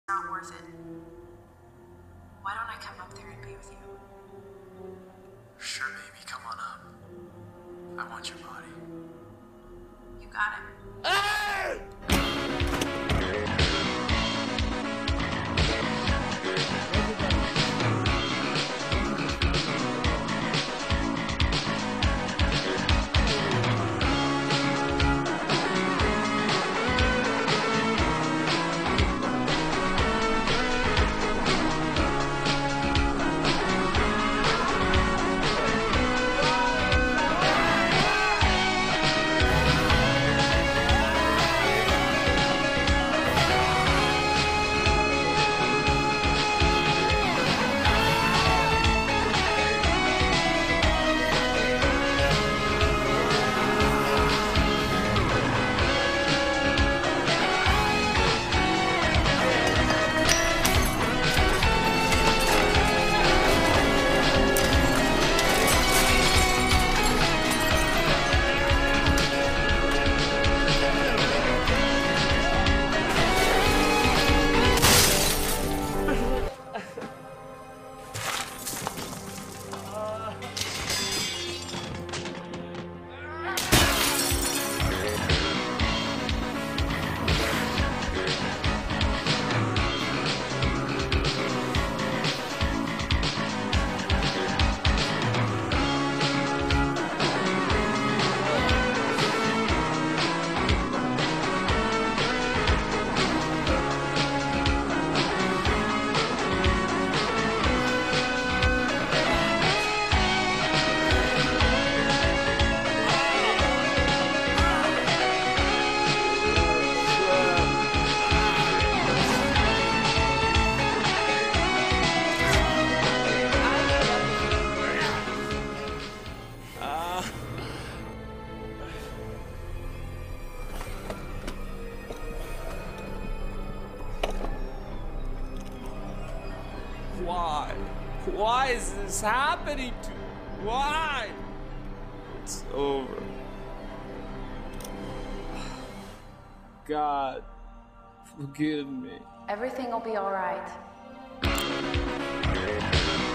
not worth it. Why don't I come up there and be with you? Sure, baby, come on up. I want your body. You got it. Why? Why is this happening to me? Why? It's over. God, forgive me. Everything will be all right.